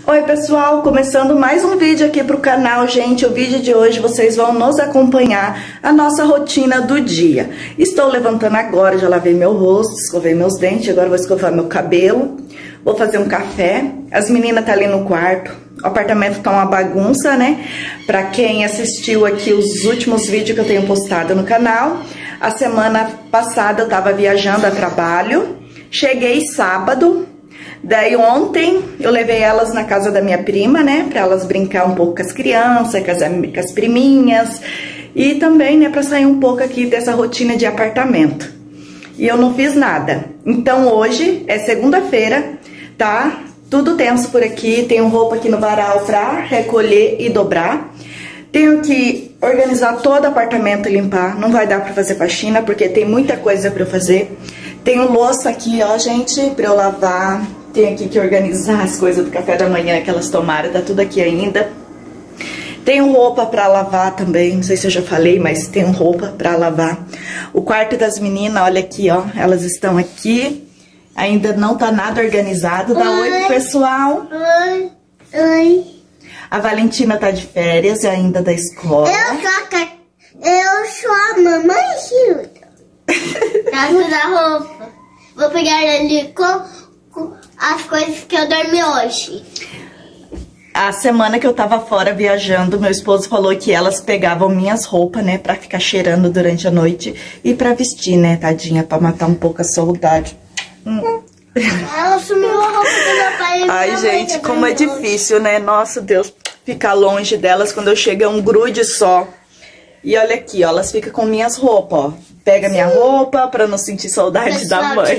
Oi pessoal, começando mais um vídeo aqui pro canal, gente. O vídeo de hoje vocês vão nos acompanhar a nossa rotina do dia. Estou levantando agora, já lavei meu rosto, escovei meus dentes, agora vou escovar meu cabelo, vou fazer um café. As meninas tá ali no quarto, o apartamento tá uma bagunça, né? Pra quem assistiu aqui os últimos vídeos que eu tenho postado no canal, a semana passada eu tava viajando a trabalho, cheguei sábado. Daí ontem eu levei elas na casa da minha prima, né, pra elas brincar um pouco com as crianças, com as priminhas, e também, né, pra sair um pouco aqui dessa rotina de apartamento. E eu não fiz nada. Então hoje é segunda-feira, tá? Tudo tenso por aqui, tenho roupa aqui no varal pra recolher e dobrar. Tenho que organizar todo o apartamento e limpar, não vai dar pra fazer faxina porque tem muita coisa pra eu fazer. Tenho louça aqui, ó, gente, pra eu lavar. Tenho aqui que organizar as coisas do café da manhã que elas tomaram, tá tudo aqui ainda. Tenho roupa pra lavar também, não sei se eu já falei, mas tenho roupa pra lavar. O quarto das meninas, olha aqui, ó, elas estão aqui. Ainda não tá nada organizado. Dá oi pro pessoal. Oi. Oi. A Valentina tá de férias ainda da escola. Eu sou a mamãe Hilda. Pra usar roupa. Vou pegar ali com as coisas que eu dormi hoje. A semana que eu tava fora viajando, meu esposo falou que elas pegavam minhas roupas, né, pra ficar cheirando durante a noite e pra vestir, né, tadinha, pra matar um pouco a saudade. Ela sumiu a roupa do meu pai e Ai, gente, como é difícil, né, nossa Deus, ficar longe delas. Quando eu chego é um grude só. E olha aqui, ó, elas ficam com minhas roupas, ó. Pega minha roupa pra não sentir saudade da mãe.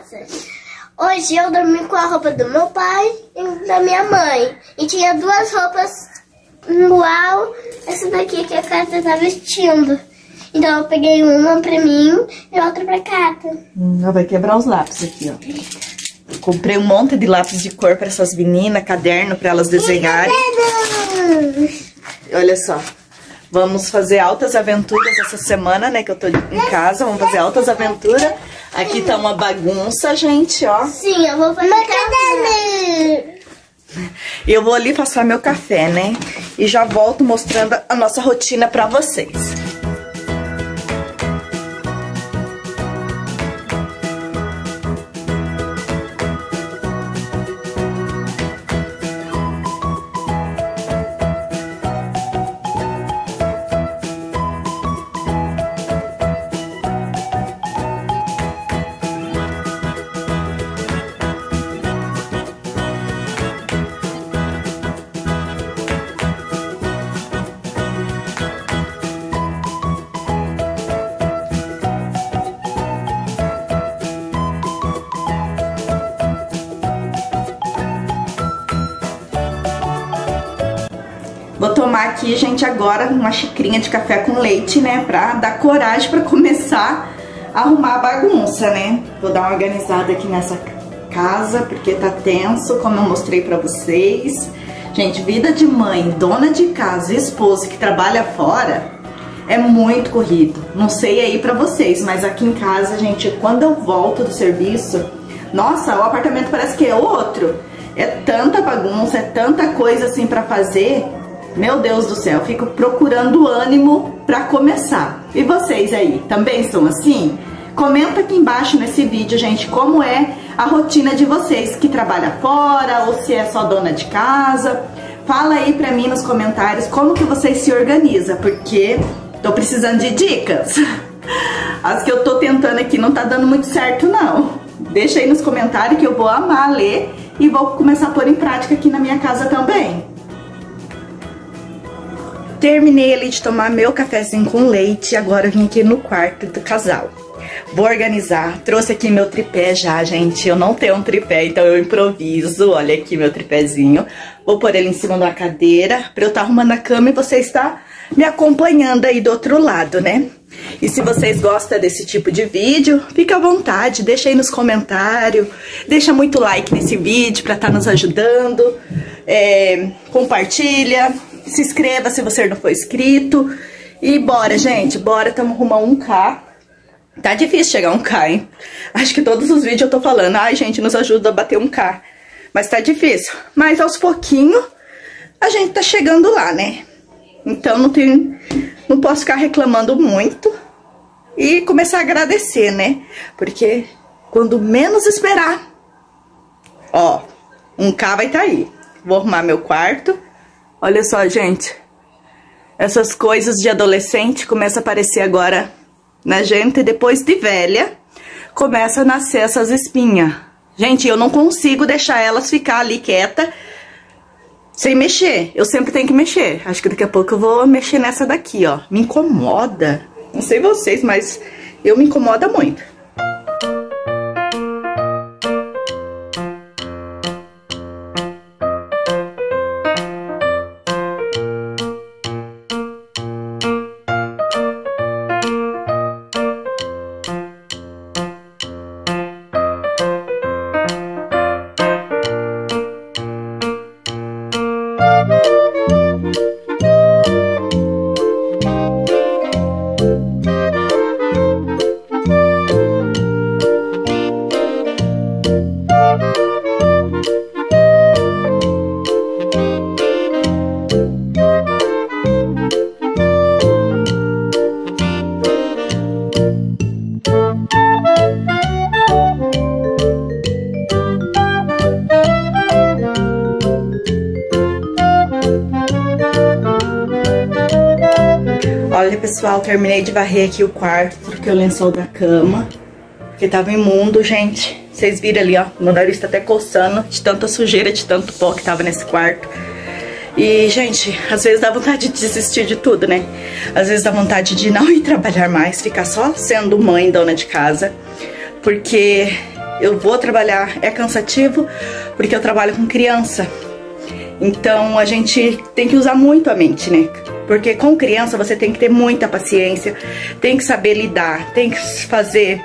Hoje eu dormi com a roupa do meu pai e da minha mãe. E tinha duas roupas igual essa daqui que a Cata tá vestindo. Então eu peguei uma pra mim e outra pra Cata. Ela vai quebrar os lápis aqui, ó. Comprei um monte de lápis de cor pra essas meninas, caderno pra elas desenharem. Olha só. Vamos fazer altas aventuras essa semana, né, que eu tô em casa. Vamos fazer altas aventuras. Aqui tá uma bagunça, gente, ó. Sim, eu vou fazer café. E eu vou ali passar meu café, né? E já volto mostrando a nossa rotina pra vocês. Vou tomar aqui, gente, agora uma xicrinha de café com leite, né? Pra dar coragem pra começar a arrumar a bagunça, né? Vou dar uma organizada aqui nessa casa, porque tá tenso, como eu mostrei pra vocês. Gente, vida de mãe, dona de casa, esposa que trabalha fora, é muito corrido. Não sei aí pra vocês, mas aqui em casa, gente, quando eu volto do serviço, nossa, o apartamento parece que é outro. É tanta bagunça, é tanta coisa assim pra fazer. Meu Deus do céu, fico procurando ânimo pra começar. E vocês aí, também são assim? Comenta aqui embaixo nesse vídeo, gente, como é a rotina de vocês que trabalham fora ou se é só dona de casa. Fala aí pra mim nos comentários como que vocês se organizam, porque tô precisando de dicas. As que eu tô tentando aqui não tá dando muito certo, não. Deixa aí nos comentários que eu vou amar ler e vou começar a pôr em prática aqui na minha casa também. Terminei ali de tomar meu cafezinho com leite e agora eu vim aqui no quarto do casal. Vou organizar, trouxe aqui meu tripé já, gente, eu não tenho um tripé, então eu improviso. Olha aqui meu tripézinho, vou pôr ele em cima da cadeira pra eu estar arrumando a cama e você está me acompanhando aí do outro lado, né? E se vocês gostam desse tipo de vídeo, fica à vontade, deixa aí nos comentários, deixa muito like nesse vídeo pra estar nos ajudando, compartilha, se inscreva se você não for inscrito. E bora, gente, bora, estamos rumo a 1K. Tá difícil chegar a 1K, hein? Acho que todos os vídeos eu tô falando, ai, gente, nos ajuda a bater 1K. Mas tá difícil. Mas aos pouquinhos a gente tá chegando lá, né? Então não posso ficar reclamando muito e começar a agradecer, né? Porque quando menos esperar, ó, um K vai tá aí. Vou arrumar meu quarto. Olha só, gente. Essas coisas de adolescente começam a aparecer agora na gente. Depois de velha, começa a nascer essas espinhas. Gente, eu não consigo deixar elas ficar ali quieta sem mexer. Eu sempre tenho que mexer. Acho que daqui a pouco eu vou mexer nessa daqui, ó. Me incomoda. Não sei vocês, mas eu me incomoda muito. Olha, pessoal, terminei de varrer aqui o quarto, troquei o lençol da cama, porque tava imundo, gente. Vocês viram ali, ó, meu nariz tá até coçando de tanta sujeira, de tanto pó que tava nesse quarto. E, gente, às vezes dá vontade de desistir de tudo, né? Às vezes dá vontade de não ir trabalhar mais, ficar só sendo mãe, dona de casa, porque eu vou trabalhar, é cansativo, porque eu trabalho com criança. Então, a gente tem que usar muito a mente, né? Porque com criança você tem que ter muita paciência, tem que saber lidar, tem que fazer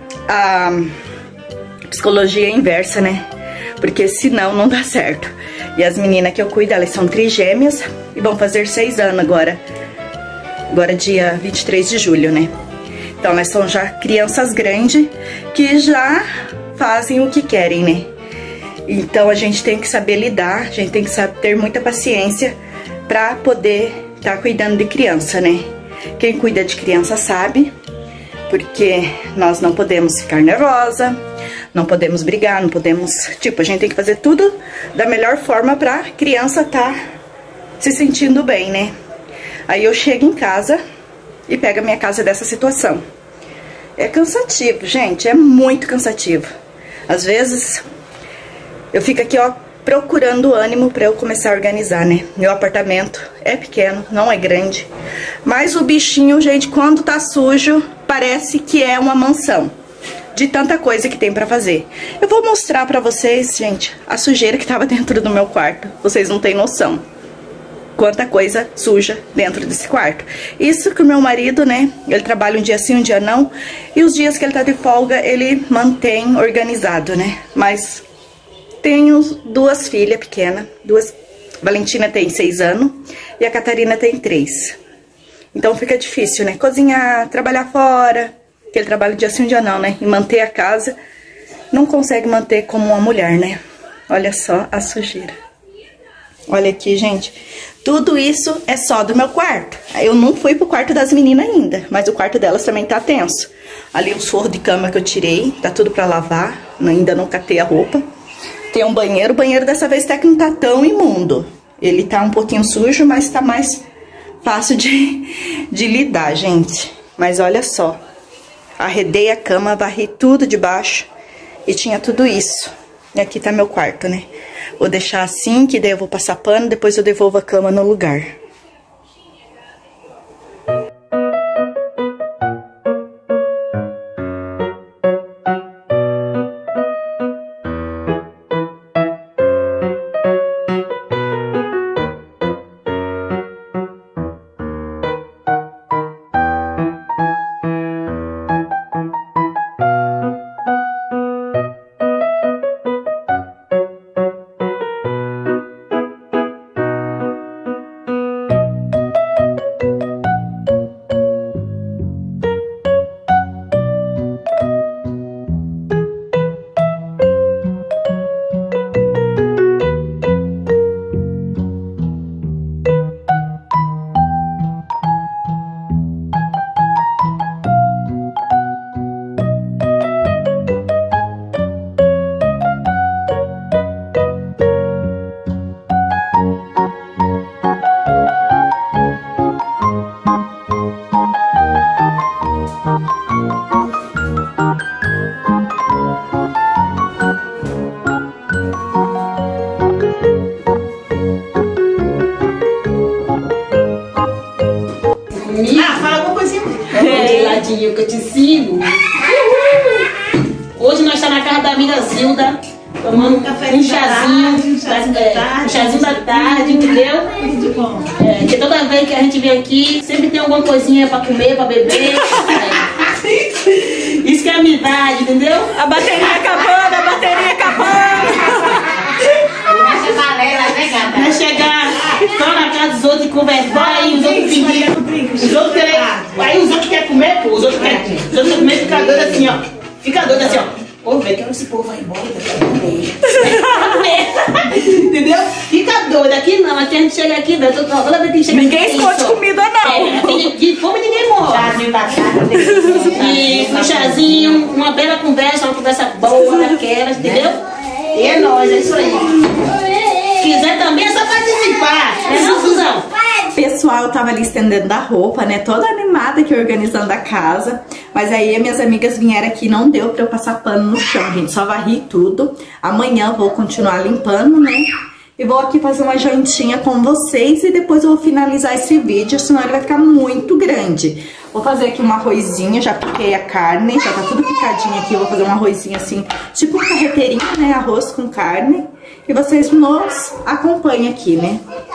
a psicologia inversa, né? Porque senão não dá certo. E as meninas que eu cuido, elas são trigêmeas e vão fazer 6 anos agora. Agora dia 23 de julho, né? Então elas são já crianças grandes que já fazem o que querem, né? Então a gente tem que saber lidar, a gente tem que saber ter muita paciência pra poder tá cuidando de criança, né? Quem cuida de criança sabe, porque nós não podemos ficar nervosa, não podemos brigar, não podemos... Tipo, a gente tem que fazer tudo da melhor forma pra criança tá se sentindo bem, né? Aí eu chego em casa e pego a minha casa dessa situação. É cansativo, gente, é muito cansativo. Às vezes eu fico aqui, ó, procurando ânimo pra eu começar a organizar, né? Meu apartamento é pequeno, não é grande. Mas o bichinho, gente, quando tá sujo, parece que é uma mansão. De tanta coisa que tem pra fazer. Eu vou mostrar pra vocês, gente, a sujeira que tava dentro do meu quarto. Vocês não têm noção quanta coisa suja dentro desse quarto. Isso que o meu marido, né, ele trabalha um dia sim, um dia não. E os dias que ele tá de folga, ele mantém organizado, né? Mas... tenho 2 filhas pequenas, Valentina tem 6 anos e a Catarina tem 3. Então fica difícil, né? Cozinhar, trabalhar fora, que ele trabalha dia sim, dia não, né? E manter a casa, não consegue manter como uma mulher, né? Olha só a sujeira. Olha aqui, gente. Tudo isso é só do meu quarto. Eu não fui pro quarto das meninas ainda, mas o quarto delas também tá tenso. Ali os forros de cama que eu tirei, tá tudo pra lavar, ainda não catei a roupa. Tem um banheiro, o banheiro dessa vez até que não tá tão imundo. Ele tá um pouquinho sujo, mas tá mais fácil de lidar, gente. Mas olha só, arredei a cama, varri tudo de baixo e tinha tudo isso. E aqui tá meu quarto, né? Vou deixar assim, que daí eu vou passar pano, depois eu devolvo a cama no lugar. Tadinho, que eu te ensino. Hoje nós estamos na casa da amiga Zilda, tomando um chazinho, um chazinho da tarde, entendeu? Porque toda vez que a gente vem aqui, sempre tem alguma coisinha pra comer, pra beber. Isso que é amizade, entendeu? A bateria acabando, a bateria acabando. Vai chegar só na casa dos outros e conversar, aí os outros pedirem. Os outros querem. Aí os outros querem comer, pô. Os outros querem comer, fica doido assim, ó. Fica doido assim, ó. Ô, velho, que esse povo vai embora, vai comer. Entendeu? Fica doido. Aqui não, aqui a gente chega aqui, velho. Toda vez que a gente chega Ninguém esconde comida, não. De fome ninguém morre. Chazinho da tarde. E um chazinho, uma bela conversa, uma conversa boa daquelas, entendeu? E é nóis, é isso aí. Se quiser também é só participar. Não, Suzão? Pessoal, eu tava ali estendendo a roupa, né? Toda animada aqui organizando a casa. Mas aí minhas amigas vieram aqui, não deu pra eu passar pano no chão, gente. Só varri tudo. Amanhã vou continuar limpando, né? E vou aqui fazer uma jantinha com vocês e depois eu vou finalizar esse vídeo, senão ele vai ficar muito grande. Vou fazer aqui um arrozinho, já piquei a carne, já tá tudo picadinho aqui. Eu vou fazer um arrozinho assim, tipo um carreteirinho, né? Arroz com carne. E vocês nos acompanhem aqui, né?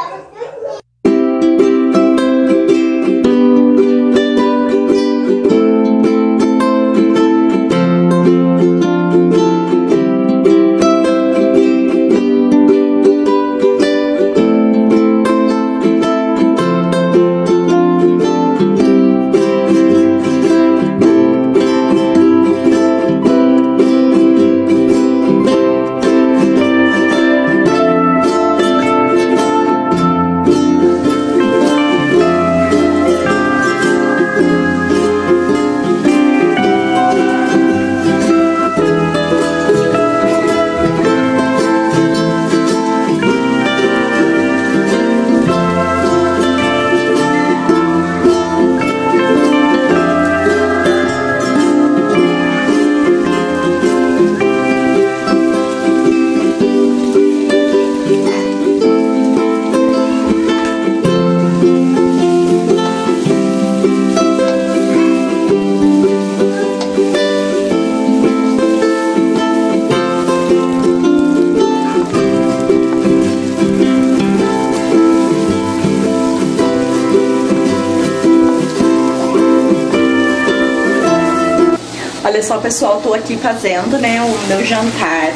Olha só, pessoal, tô aqui fazendo, né, o meu jantar.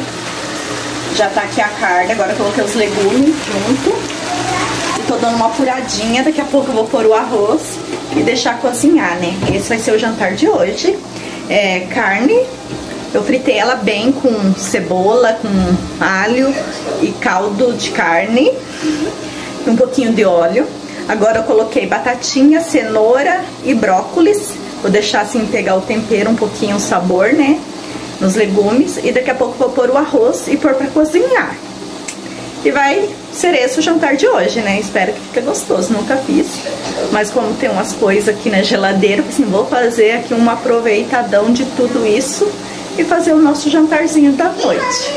Já tá aqui a carne, agora eu coloquei os legumes junto. E tô dando uma apuradinha, daqui a pouco eu vou pôr o arroz e deixar cozinhar, né. Esse vai ser o jantar de hoje. Carne, eu fritei ela bem com cebola, com alho e caldo de carne. E um pouquinho de óleo. Agora eu coloquei batatinha, cenoura e brócolis. Vou deixar assim pegar o tempero, um pouquinho o sabor, né, nos legumes. E daqui a pouco vou pôr o arroz e pôr pra cozinhar. E vai ser esse o jantar de hoje, né? Espero que fique gostoso, nunca fiz. Mas como tem umas coisas aqui na geladeira, assim, vou fazer aqui um aproveitadão de tudo isso e fazer o nosso jantarzinho da noite.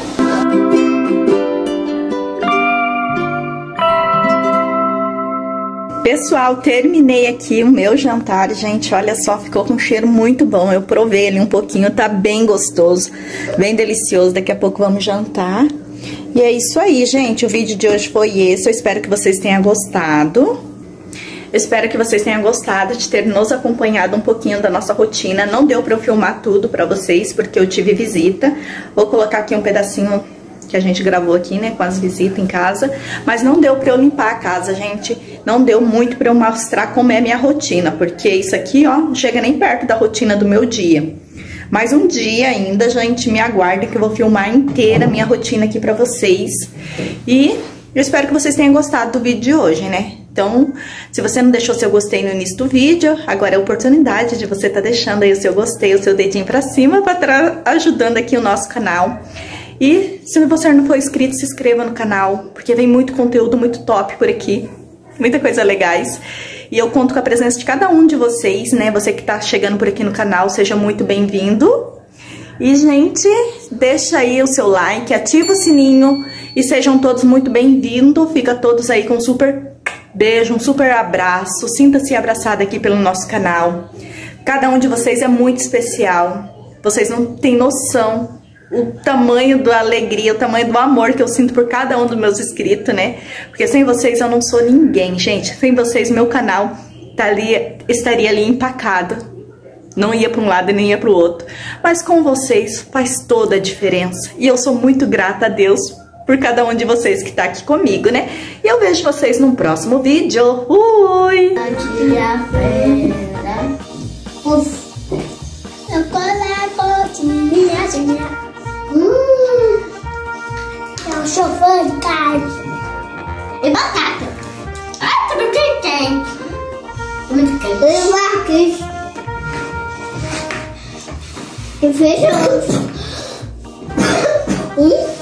Pessoal, terminei aqui o meu jantar, gente, olha só, ficou com um cheiro muito bom. Eu provei ali um pouquinho, tá bem gostoso, bem delicioso. Daqui a pouco vamos jantar. E é isso aí, gente, o vídeo de hoje foi esse. Eu espero que vocês tenham gostado. Eu espero que vocês tenham gostado de ter nos acompanhado um pouquinho da nossa rotina. Não deu pra eu filmar tudo pra vocês, porque eu tive visita. Vou colocar aqui um pedacinho que a gente gravou aqui, né, com as visitas em casa, mas não deu pra eu limpar a casa, gente, não deu muito pra eu mostrar como é a minha rotina, porque isso aqui, ó, não chega nem perto da rotina do meu dia. Mas um dia ainda, gente, me aguardem que eu vou filmar inteira a minha rotina aqui pra vocês. E eu espero que vocês tenham gostado do vídeo de hoje, né? Então, se você não deixou seu gostei no início do vídeo, agora é a oportunidade de você tá deixando aí o seu gostei, o seu dedinho pra cima, pra estar ajudando aqui o nosso canal. E se você não for inscrito, se inscreva no canal, porque vem muito conteúdo muito top por aqui, muita coisa legais. E eu conto com a presença de cada um de vocês, né? Você que tá chegando por aqui no canal, seja muito bem-vindo. E, gente, deixa aí o seu like, ativa o sininho e sejam todos muito bem-vindos. Fica todos aí com um super beijo, um super abraço. Sinta-se abraçado aqui pelo nosso canal. Cada um de vocês é muito especial. Vocês não têm noção o tamanho da alegria, o tamanho do amor que eu sinto por cada um dos meus inscritos, né? Porque sem vocês eu não sou ninguém, gente. Sem vocês meu canal estaria ali empacado. Não ia para um lado e nem ia para o outro. Mas com vocês faz toda a diferença. E eu sou muito grata a Deus por cada um de vocês que tá aqui comigo, né? E eu vejo vocês num próximo vídeo. Fui! É um chofã de carne e batata. Ah, tudo que tem. Muito quente. E Marquês. E feijão.